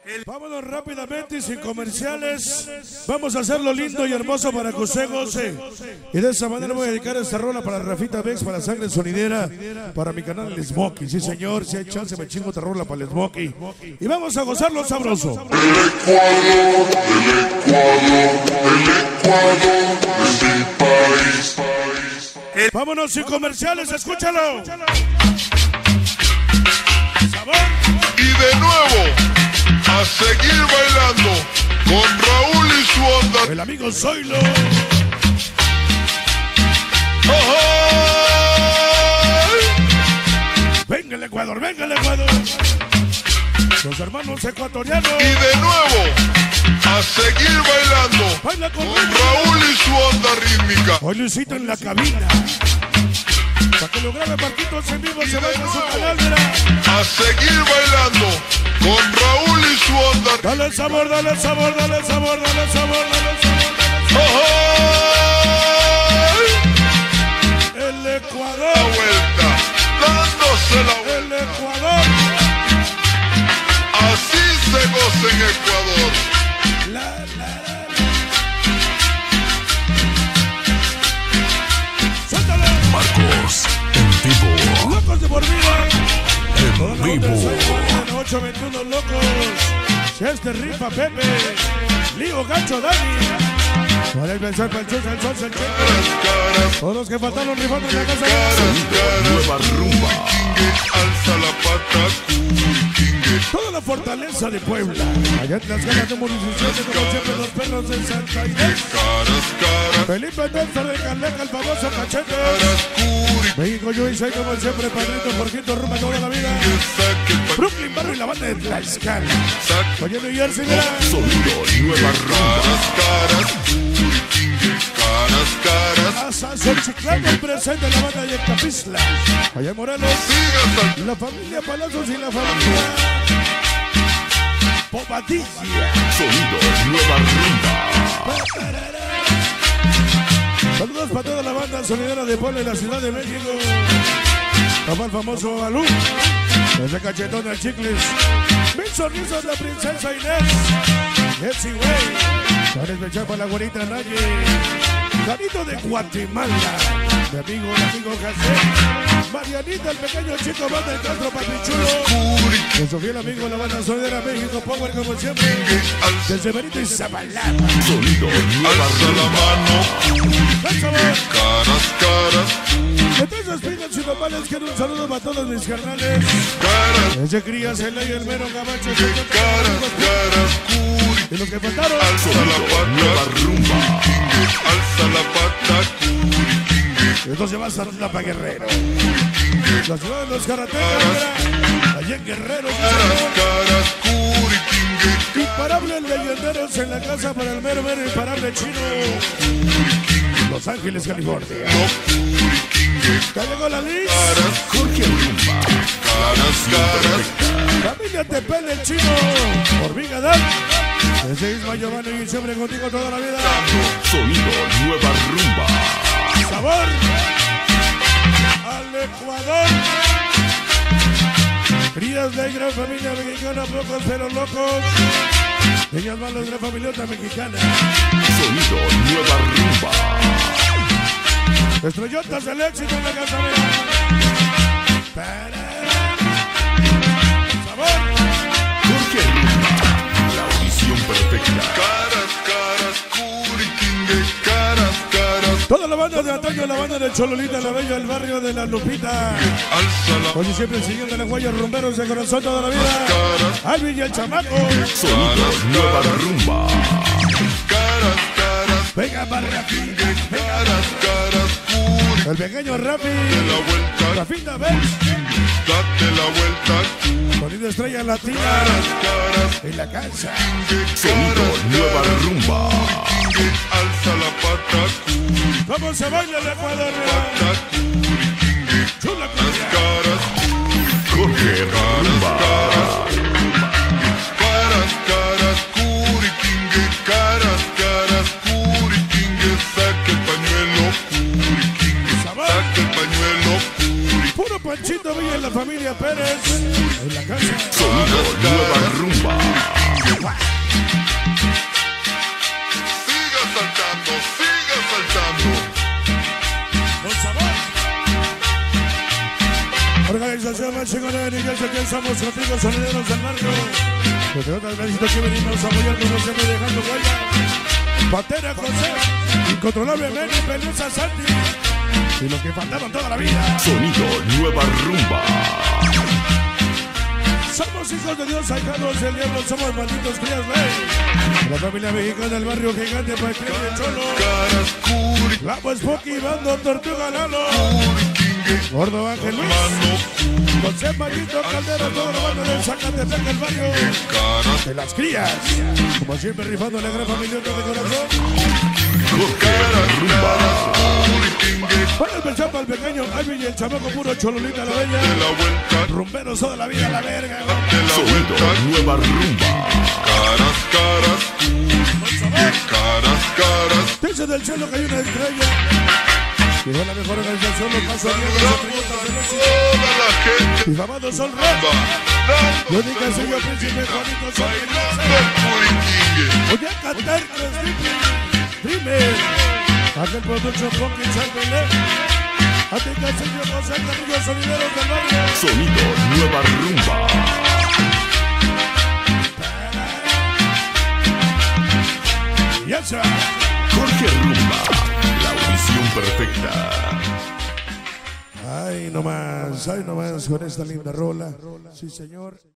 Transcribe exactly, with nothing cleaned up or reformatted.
Vámonos rápidamente y sin comerciales. Vamos a hacerlo lindo y hermoso para que usted goce. Y de esa manera voy a dedicar esta rola para Rafita Bex, para Sangre Sonidera, para mi canal El Smokey. Sí, señor, si hay chance me chingo otra rola para el Smokey. Y vamos a gozarlo sabroso. El Ecuador, el Ecuador, el Ecuador es mi país. Vámonos sin comerciales, escúchalo. Sabor. Y de nuevo, a seguir bailando con Raúl y su onda. El amigo Zoilo. ¡Oh! Venga el Ecuador, venga el Ecuador. Los hermanos ecuatorianos. Y de nuevo, a seguir bailando Baila con, con Raúl y su onda rítmica. Hoy Luisito en la cabina. Para que lo grabe Marquitos en vivo, se vaya a su canal, mira. A seguir bailando con Raúl y su onda. Dale el sabor, dale el sabor, dale el sabor, dale el sabor, dale el sabor, dale el sabor. ¡Oh! El Ecuador. La vuelta, dándose la vuelta. El Ecuador. Así se goza en Ecuador. La, la, la. Suéltale. Marcos en vivo. Locos de por vida. En vivo. ocho veintiuno locos. Chester Rifa Pepe. Lío Gancho Dani. Para el pensar para el chus, el sol, el che. Caras, caras, Todos los que faltaron rifando en la casa. caras, caras. Nueva rumba. Alza la pata, Kurikingue. Toda la fortaleza de Puebla. Allá en las ganas de munición, como siempre los perros de Santa Inés. Caras, caras, Felipe Nelson de Caleca, el famoso cachete. caras, Kurikingue. México, yo y soy como siempre, padrito, porquito, rumba toda la vida. Saque pa- Brooklyn Barrio y la banda de Tlaxcala. saque. Oye, New Jersey, mira. Sonido Nueva rumba. Caras, caras, Kurikingue. Caras, caras. Asazo Chiclano, el presente de la banda de Capizla. Allá en Morelos. Sigas al La familia Palazos y la familia Bobadilla. Sonido Nueva rumba. Saludos para toda la banda sonidera de Puebla y la Ciudad de México. Para el famoso Balú. Desde Cachetón al Chicles. Mil sonrisas la princesa Inés. Jessie Way. Para especial para la güerita Naye. Carito de Guatemala. Mi amigo, el amigo José. Marianita, el pequeño chico, banda de Castro Papichulo. Kurikingue. Con su fiel amigo, la banda sonidera México Power, como siempre. Alza, Desde Benito y Zabalada. Sonido Nueva alza la rumba. mano, ¡Al sabor! caras, caras, Entonces, pidas y normales, quiero un saludo para todos mis carnales. caras, Desde Crías, el Ley, el Mero, Gabacho, caras, caras, Kurikingue. y los que faltaron. Alza la Sonido Nueva pata, rumba. alza la pata, Kurikingue. Entonces va a estar la Guerrero. La ciudad de los karatecas, allá en Guerrero. sí, Caras, señor. caras, Kurikingue. Imparable el leyenderos en la casa para el mero mero imparable chino. Los Ángeles, California. No, Kurikingue. Ya llegó la Liz. Caras, Jorge Rumba. caras, caras. Familia Tepel, el chino. Hormiga Dan. Desde Isma Giovanni y siempre contigo toda la vida. Sonido Nueva rumba. Sabor al Ecuador. Crías de gran familia mexicana, pocos pero locos. Niñas malas de la familiota mexicana. Sonido Nueva rumba. Estrellotas del éxito en la casa mía. Para. Sabor. Jorge Rumba. La audición perfecta. Caras, caras, Kurikingue. Caras, caras. Toda la banda de Antonio, la banda de Chololita, la bella del barrio de la Lupita. Alza la Oye, siempre siguiendo la huella, rumberos de corazón toda la vida. caras, Alvin y el chamaco. Sonido Nueva rumba. caras, caras. Venga, barra. Caras, caras, Kurikingue. El pequeño Rafi. La vuelta, Rafita Bex. date la vuelta, Sonido estrella latina. caras, caras. En la casa. Sonido Nueva rumba. Kurikingue. Alza la pata, Kurikingue. ¿Cómo se baila el Ecuador? Pata, Kurikingue. Chula Las cumbia. caras, Jorge Rumba. caras, caras, Kurikingue. Caras, caras, Kurikingue. Saque el pañuelo, Kurikingue. Sabor. Saque el pañuelo, Kurikingue. Puro Panchito Villa en la familia Pérez. En la casa. Sonido Nueva rumba. estamos contigo, sonideros del barrio. Entre otras veces que venimos apoyándonos, siempre dejando huella. Pantera José, incontrolablemente Pelusa Santi. Y los que faltaban toda la vida. Sonido Nueva Rumba. Somos hijos de Dios, ahijados del diablo, somos malditos crías ley. La familia mexicana del barrio gigante para el crimen de Cholo. La pues Poki, Bando, Tortuga, Lalo. Gordo Ángel Luis. José Mallito, Caldera, toda la banda del Zacatepec, el barrio de las crías. Como siempre rifando la gran familia de corazón. Jorge Rumba. Para empezar para el pequeño Alvin y el chamaco puro Chololita la bella. Rumberos toda la vida, la verga. Sonido Nueva Rumba. Caras, caras, caras, caras. Desde del cielo que hay una estrella. Y fue la mejor organización, los pasos Toda la gente y llamados son Red. Lo única sello príncipe Juanito son voy a cantar con Sleepy Dreamer. Aquel producto Funky Charpele. Atenga sello José Carrillo, sonideros del barrio. Sonido Nueva Rumba. Y eso. Jorge Rumba. La audición perfecta. Ay, nomás, ay, nomás con esta linda rola. Sí, señor.